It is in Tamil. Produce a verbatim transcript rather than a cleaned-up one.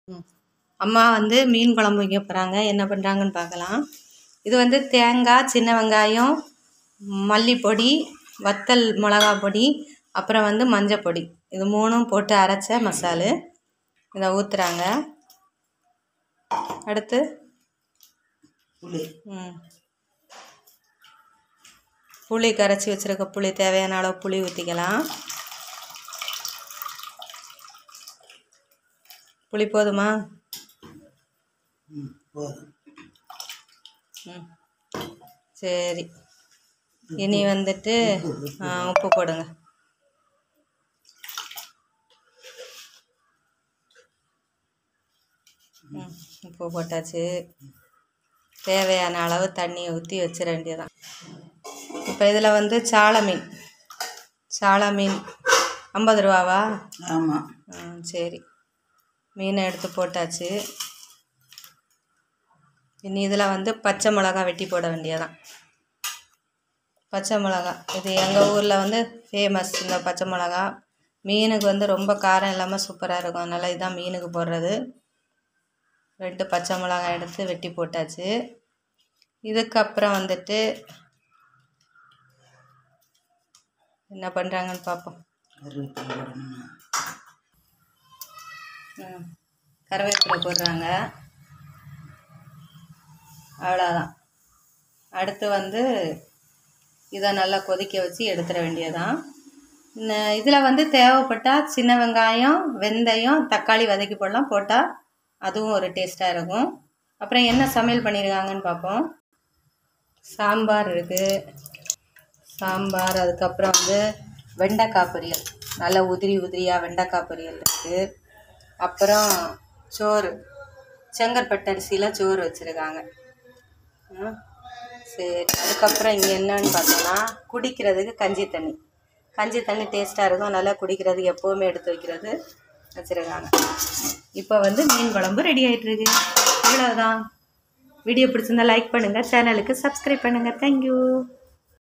ம். அம்மா வந்து மீன் குழம்பு வைக்க போகிறாங்க. என்ன பண்ணுறாங்கன்னு பார்க்கலாம். இது வந்து தேங்காய், சின்ன வெங்காயம், மல்லிப்பொடி, வத்தல் மிளகா பொடி, அப்புறம் வந்து மஞ்சள் பொடி, இது மூணும் போட்டு அரைச்ச மசாலு. இதை ஊற்றுறாங்க. அடுத்து புளி ம் புளி கரைச்சி வச்சுருக்க புளி தேவையான அளவு புளி ஊற்றிக்கலாம். புளி போதுமா? ம் போதும். ம் சரி. இனி வந்துட்டு உப்பு போடுங்க. ம் உப்பு போட்டாச்சு. தேவையான அளவு தண்ணியை ஊற்றி வச்சிட வேண்டியதான். இப்போ இதில் வந்து சால மீன் சால மீன் ஐம்பது ரூபாவா? ஆமாம். ஆ சரி. மீனை எடுத்து போட்டாச்சு. இனி இதில் வந்து பச்சை மிளகா வெட்டி போட வேண்டியதான். பச்சை மிளகா இது எங்கள் ஊரில் வந்து ஃபேமஸ். இந்த பச்சை மிளகா மீனுக்கு வந்து ரொம்ப காரம் இல்லாமல் சூப்பராக இருக்கும். அதனால் இதுதான் மீனுக்கு போடுறது. ரெண்டு பச்சை மிளகாய் எடுத்து வெட்டி போட்டாச்சு. இதுக்கப்புறம் வந்துட்டு என்ன பண்ணுறாங்கன்னு பார்ப்போம். ம் கருவேப்பிலை போடுறாங்க. அவ்வளோதான். அடுத்து வந்து இதை நல்லா கொதிக்க வச்சு எடுத்துட வேண்டியதான். இதில் வந்து தேவைப்பட்டால் சின்ன வெங்காயம், வெந்தயம், தக்காளி வதக்கி போடலாம். போட்டால் அதுவும் ஒரு டேஸ்ட்டாக இருக்கும். அப்புறம் என்ன சமையல் பண்ணியிருக்காங்கன்னு பார்ப்போம். சாம்பார் இருக்குது. சாம்பார், அதுக்கப்புறம் வந்து வெண்டைக்காய் பொரியல், நல்லா உதிரி உதிரியாக வெண்டைக்காய் பொரியல் இருக்குது. அப்புறம் சோறு, செங்கற்பட்டு அரிசியில் சோறு வச்சுருக்காங்க. சரி. அதுக்கப்புறம் இங்கே என்னன்னு பார்த்தோன்னா குடிக்கிறதுக்கு கஞ்சி தண்ணி. கஞ்சி தண்ணி டேஸ்ட்டாக இருக்கும். நல்லா குடிக்கிறதுக்கு எப்போவுமே எடுத்து வைக்கிறது வச்சுருக்காங்க. இப்போ வந்து மீன் குழம்பு ரெடி ஆகிட்டுருக்கு. இவ்வளோதான். வீடியோ பிடிச்சிருந்தா லைக் பண்ணுங்கள், சேனலுக்கு சப்ஸ்கிரைப் பண்ணுங்கள். தேங்க்யூ.